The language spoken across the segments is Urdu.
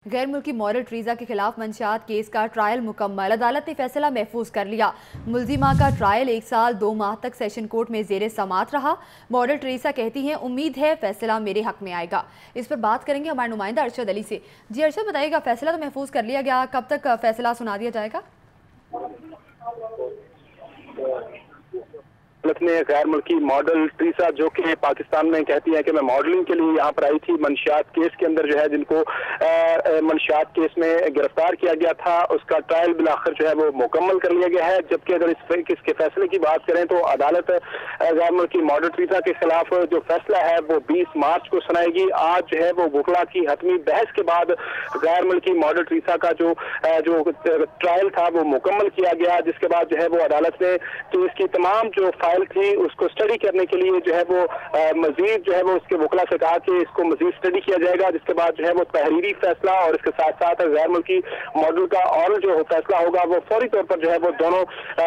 غیر ملکی ماڈل ٹریزا کے خلاف منشیات کیس کا ٹرائل مکمل، عدالت نے فیصلہ محفوظ کر لیا۔ ملزمہ کا ٹرائل 1 سال 2 ماہ تک سیشن کورٹ میں زیر سماعت رہا۔ ماڈل ٹریزا کہتی ہیں امید ہے فیصلہ میرے حق میں آئے گا۔ اس پر بات کریں گے ہمارے نمائندہ ارشد علی سے۔ جی ارشد، بتائیے گا فیصلہ تو محفوظ کر لیا گیا، کب تک فیصلہ سنا دیا جائے گا؟ عدالت نے غیر ملکی ماڈل ٹریزا جو کہ پاکستان میں کہتی ہے کہ میں ماڈلنگ کے لیے یہاں پر آئی تھی، منشیات کیس کے اندر جو ہے جن کو منشیات کیس میں گرفتار کیا گیا تھا، اس کا ٹرائل بالآخر جو ہے وہ مکمل کر لیا گیا ہے۔ جبکہ اگر اس کے فیصلے کی بات کریں تو عدالت غیر ملکی ماڈل ٹریزا کے خلاف جو فیصلہ ہے وہ 20 مارچ کو سنائے گی۔ آج جو ہے وہ وکلا کی حتمی بحث کے بعد غیر ملکی ماڈل ٹریزا کا جو ٹرائل تھا وہ مکمل کیا گیا، جس کے بعد جو ہے وہ عدالت نے کیس کی تمام جو فائل تھی اس کو اسٹڈی کرنے کے لیے جو ہے وہ مزید جو ہے وہ اس کے وکلا سے کہا کہ اس کو مزید اسٹڈی کیا جائے گا، جس کے بعد جو ہے وہ تحریری فیصلہ اور اس کے ساتھ ساتھ غیر ملکی ماڈل کا اور جو فیصلہ ہوگا وہ فوری طور پر جو ہے وہ دونوں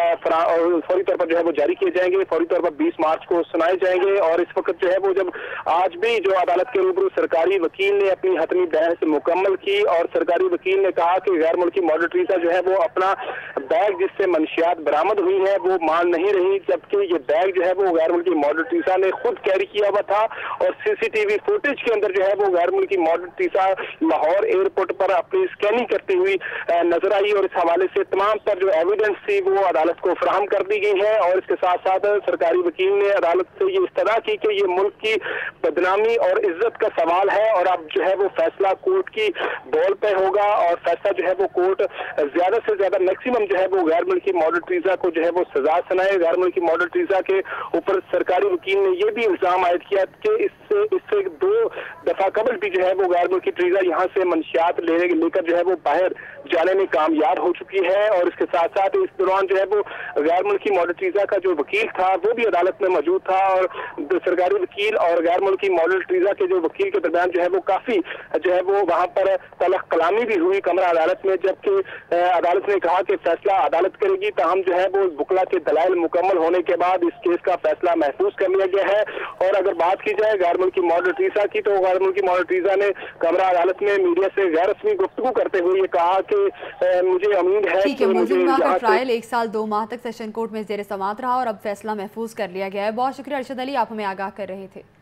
فوری طور پر جو ہے وہ جاری کیے جائیں گے، فوری طور پر 20 مارچ کو سنائے جائیں گے۔ اور اس وقت جو ہے وہ جب آج بھی جو عدالت کے روبرو سرکاری وکیل نے اپنی حتمی بحث مکمل کی اور سرکاری وکیل نے کہا کہ غیر ملکی ماڈل ٹریزا جو ہے وہ اپنا بیگ جس سے منشیات برآمد ہوئی ہے وہ مان نہیں رہی، جبکہ یہ بیگ جو ہے وہ غیر ملکی ماڈل ٹریزا نے خود کیری کیا ہوا تھا اور CCTV فوٹیج کے اندر جو ہے وہ غیر ملکی ماڈل ٹریزا لاہور ایئرپورٹ پر اپنی اسکیننگ کرتی ہوئی نظر آئی، اور اس حوالے سے تمام تر جو ایویڈنس تھی وہ عدالت کو فراہم کر دی گئی ہے۔ اور اس کے ساتھ ساتھ سرکاری وکیل نے عدالت سے یہ استدعا کی کہ یہ ملک کی بدنامی اور عزت کا سوال ہے اور اب جو ہے وہ فیصلہ کورٹ کی بول پہ ہوگا، اور فیصلہ جو ہے وہ کورٹ زیادہ سے زیادہ میکسیمم جو ہے وہ غیر ملکی ماڈل ٹریزا کو جو ہے وہ سزا سنائے۔ غیر ملکی ماڈل ٹریزا کے اوپر سرکاری وکیل نے یہ بھی الزام عائد کیا کہ اس سے 2 دفعہ قبل بھی جو ہے وہ غیر ملکی ٹریزا یہاں سے منشیات لے کر جو ہے وہ باہر جانے میں کامیاب ہو چکی ہے، اور اس کے ساتھ ساتھ اس دوران جو ہے وہ غیر ملکی ماڈل ٹریزا کا جو وکیل تھا وہ بھی عدالت میں موجود تھا، اور سرکاری وکیل اور غیر ملکی ماڈل ٹریزا کے جو وکیل کے درمیان جو ہے وہ کافی جو ہے وہ وہاں پر تلخ کلامی بھی ہوئی کمرہ عدالت میں، جبکہ عدالت نے کہا کہ فیصلہ عدالت کرے گی، تاہم جو ہے وہ وکلا کے دلائل مکمل ہونے کے بعد اس کیس کا فیصلہ محفوظ کر لیا گیا ہے۔ اور اگر بات کی جائے غیر ملکی ماڈل ٹریزا کی تو غیر ملکی ماڈل ٹریزا نے کمرہ عدالت میں میڈیا سے غیر رسمی گفتگو کرتے ہوئے یہ کہا کہ مجھے امید ہے کہ ملزمہ کا ٹرائل 1 سال 2 ماہ تک سیشن کورٹ میں زیر سماعت رہا اور اب فیصلہ محفوظ کر لیا گیا ہے۔ بہت شکریہ ارشد علی، آپ ہمیں آگاہ کر رہے تھے۔